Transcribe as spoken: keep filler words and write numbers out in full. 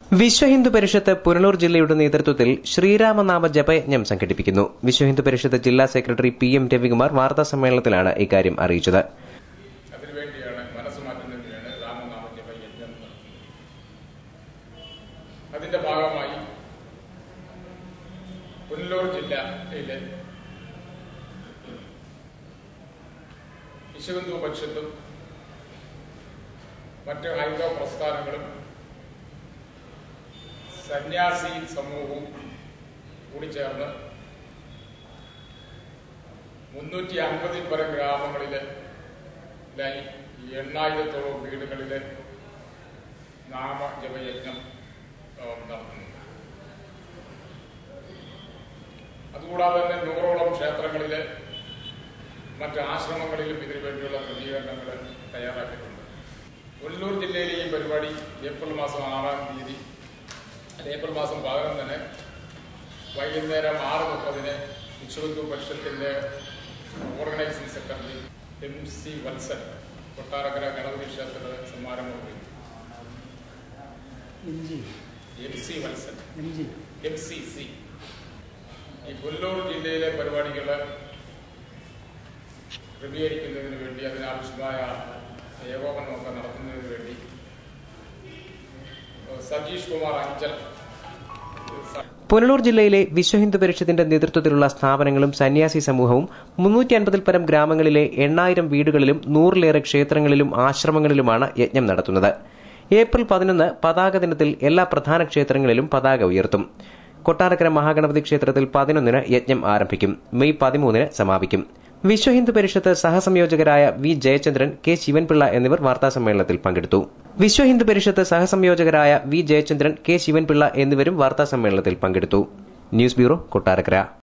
വിശ്വഹിന്ദു പരിഷത്ത് പുനലൂർ ജില്ലയുടെ നേതൃത്വത്തിൽ ശ്രീരാമനാമ ജപയജ്ഞം സംഘടിപ്പിക്കുന്നു. വിശ്വഹിന്ദു പരിഷത്ത് ജില്ലാ സെക്രട്ടറി പി എം രവികുമാർ വാർത്താ സമ്മേളനത്തിലാണ് ഇക്കാര്യം അറിയിച്ചത്. അതിന്റെ ഭാഗമായി പുനലൂർ ജില്ലയിലെ വിശ്വഹിന്ദു പരിഷത്തും മറ്റ് ഹൈന്ദവ പ്രസ്ഥാനങ്ങളും സന്യാസി സമൂഹവും കൂടി ചേർന്ന് മുന്നൂറ്റി അൻപതിൽ പരം ഗ്രാമങ്ങളിലെ എണ്ണായിരത്തോളം വീടുകളിലെ നാമജപയജ്ഞം നടത്തുന്നു. അതുകൂടാതെ തന്നെ നൂറോളം ക്ഷേത്രങ്ങളിലെ മറ്റ് ആശ്രമങ്ങളിലും ഇതിനു വേണ്ടിയുള്ള ക്രമീകരണങ്ങൾ തയ്യാറാക്കിയിട്ടുണ്ട്. പുനലൂർ ജില്ലയിലെ ഈ പരിപാടി ഏപ്രിൽ മാസം ആറാം തീയതി ഏപ്രിൽ മാസം പതിനൊന്ന് തന്നെ വൈകുന്നേരം ആറ് മുപ്പതിന് വിശ്വഹിന്ദു പരിഷത്തിന്റെ organising secretary M C Valsan Kottarakkara Ganapathi ക്ഷേത്രത്തിൽ സമാരംഭം ചെയ്തു. M C Valsan M C C ഈ പുനലൂർ ജില്ലയിലെ പരിപാടികൾ ക്രമീകരിക്കുന്നതിന് വേണ്ടി അതിനാവശ്യമായ ഏകോപനമൊക്കെ നടത്തുന്നതിന് വേണ്ടി സജീഷ് കുമാർ അഞ്ചൽ. പുനലൂർ ജില്ലയിലെ വിശ്വഹിന്ദു പരിഷത്തിന്റെ നേതൃത്വത്തിലുള്ള സ്ഥാപനങ്ങളും സന്യാസി സമൂഹവും മുന്നൂറ്റി അൻപതിൽ പരം ഗ്രാമങ്ങളിലെ എണ്ണായിരം വീടുകളിലും നൂറിലേറെ ക്ഷേത്രങ്ങളിലും ആശ്രമങ്ങളിലുമാണ് യജ്ഞം നടത്തുന്നത്. ഏപ്രിൽ പതിനൊന്ന് പതാക ദിനത്തിൽ എല്ലാ പ്രധാന ക്ഷേത്രങ്ങളിലും പതാക ഉയർത്തും. കൊട്ടാരക്കര മഹാഗണപതി ക്ഷേത്രത്തിൽ പതിനൊന്നിന് യജ്ഞം ആരംഭിക്കും. മെയ് പതിമൂന്നിന് സമാപിക്കും. വിശ്വഹിന്ദു പരിഷത്ത് സഹസംയോജകരായ വി ജയചന്ദ്രൻ, കെ ശിവൻപിള്ള എന്നിവർ വാർത്താസമ്മേളനത്തിൽ പങ്കെടുത്തു. വിശ്വഹിന്ദു പരിഷത്ത് സഹസംയോജകരായ വി ജയചന്ദ്രൻ, കെ ശിവൻപിള്ള എന്നിവരും വാർത്താസമ്മേളനത്തിൽ പങ്കെടുത്തു. News bureau, Kottarakkara.